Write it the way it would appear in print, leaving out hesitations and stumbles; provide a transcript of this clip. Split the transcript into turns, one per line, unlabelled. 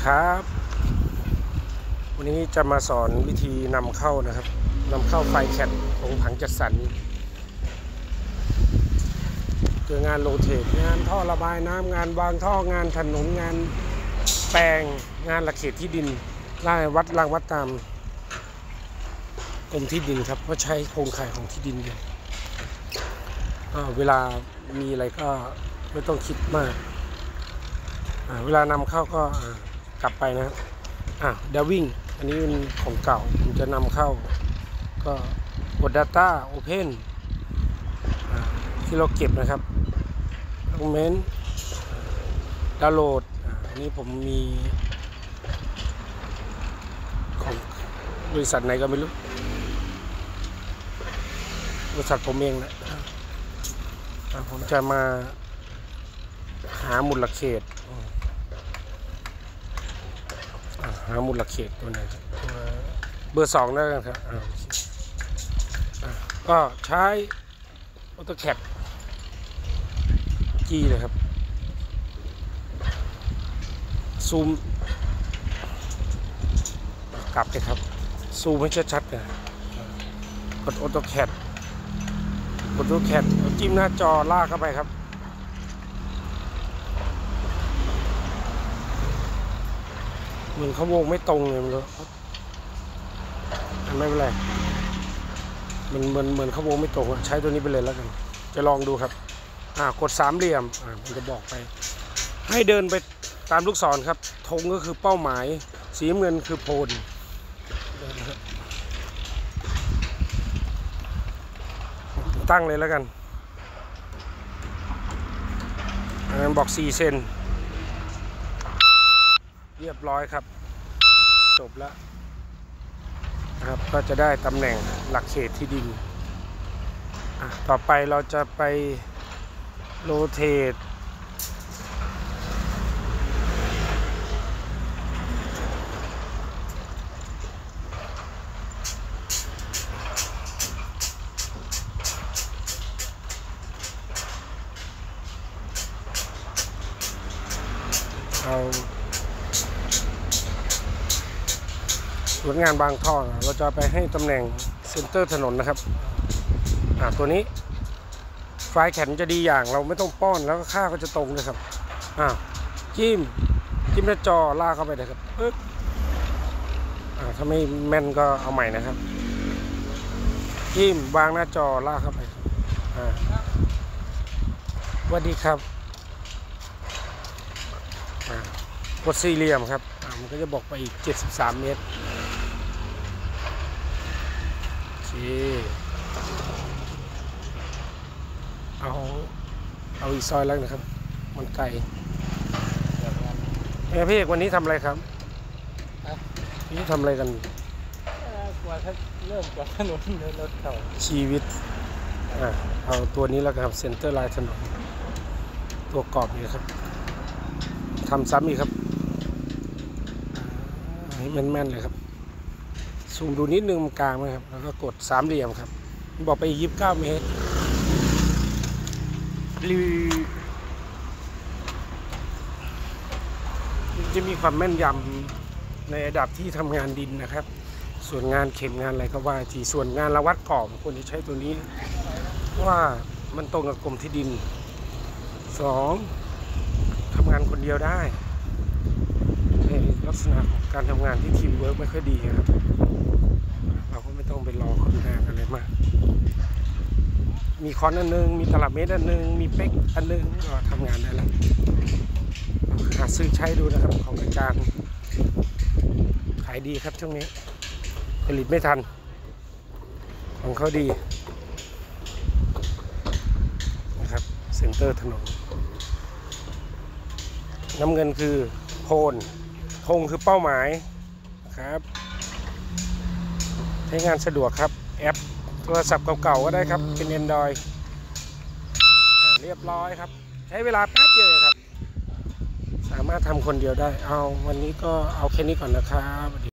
ครับวันนี้จะมาสอนวิธีนำเข้านะครับนำเข้าไฟแคทของผังจัดสรรเกี่ยวงานโรเทตงานท่อระบายน้ำงานวางท่องานถนนงานแปลงงานระเขตที่ดินรางวัดตามกรมที่ดินครับเพราะใช้โครงข่ายของที่ดินอยู่เวลามีอะไรก็ไม่ต้องคิดมากเวลานำเข้าก็กลับไปนะครับเดวิ่งอันนี้เป็นของเก่าผมจะนำเข้าก็กด Data Open ที่เราเก็บนะครับ Document ดาวน์โหลดอันนี้ผมมีของบริษัทไหนก็ไม่รู้บริษัทผมเองแหละผมจะมาหามูลเขตตัวไหนเบอร์2แล้วกันครับก็ใช้ AutoCAD G เลยครับซูมกลับเลยครับซูมให้ชัดๆนะกด AutoCAD จิ้มหน้าจอลากเข้าไปครับเหมือนเขาวงไม่ตรงเลยมันไม่เป็นไรมันเหมือนเขาวงไม่ตรงใช้ตัวนี้ไปเลยแล้วกันจะลองดูครับกด3เหลี่ยมมันจะบอกไปให้เดินไปตามลูกศรครับธงก็คือเป้าหมายสีน้ำเงินคือโพลตั้งเลยแล้วกันบอก4 เซนเรียบร้อยครับจบแล้วนะครับก็จะได้ตำแหน่งหลักเขตที่ดินต่อไปเราจะไปโรเทตเอาสวนงานบางท่อเราจะไปให้ตำแหน่งเซ็นเตอร์ถนนนะครับตัวนี้ไฟแข็งจะดีอย่างเราไม่ต้องป้อนแล้วก็ค่าก็จะตรงเลยครับจิ้มหน้าจอลากเข้าไปเลยครับปึ๊บถ้าไม่แม่นก็เอาใหม่นะครับจิ้มวางหน้าจอลากเข้าไปสวัสดีครับกด4เหลี่ยมครับมันก็จะบอกไปอีก73 เมตรโอเคเอาอีกซอยแล้วนะครับมันไกลพี่เอกวันนี้ทำอะไรครับนี่ทำอะไรกันกว่าเริ่มกว่าถนนรถเก่าชีวิตเอาตัวนี้แล้วครับเซ็นเตอร์ไลน์ถนนตัวกรอบนี่ครับทำซ้ำอีกครับให้แม่นๆเลยครับซูมดูนิดนึงกลางไหมครับแล้วก็กด3เหลี่ยมครับบอกไป29 เมตรจะมีความแม่นยำในระดับที่ทำงานดินนะครับส่วนงานเข็มงานอะไรก็ว่าทีส่วนงานระวัดกรอบควรจะใช้ตัวนี้ว่ามันตรงกับกรมที่ดิน2ทำงานคนเดียวได้ในลักษณะของการทำงานที่ทีมเวิร์กไม่ค่อยดีครับเราก็ไม่ต้องไปรอคนงานอะไรมากมีคอนอันนึงมีตลับเมตรอันนึงมีเป๊กอันนึงก็ทำงานได้แล้วหาซื้อใช้ดูนะครับของอาจารย์ขายดีครับช่วงนี้ผลิตไม่ทันของเขาดีนะครับเซ็นเตอร์ถนนน้ำเงินคือโพลธงคือเป้าหมายครับใช้งานสะดวกครับแอปโทรศัพท์เก่าๆก็ได้ครับเป็น Android เรียบร้อยครับใช้เวลาแป๊บเดียวครับสามารถทำคนเดียวได้วันนี้ก็เอาแค่นี้ก่อนนะครับ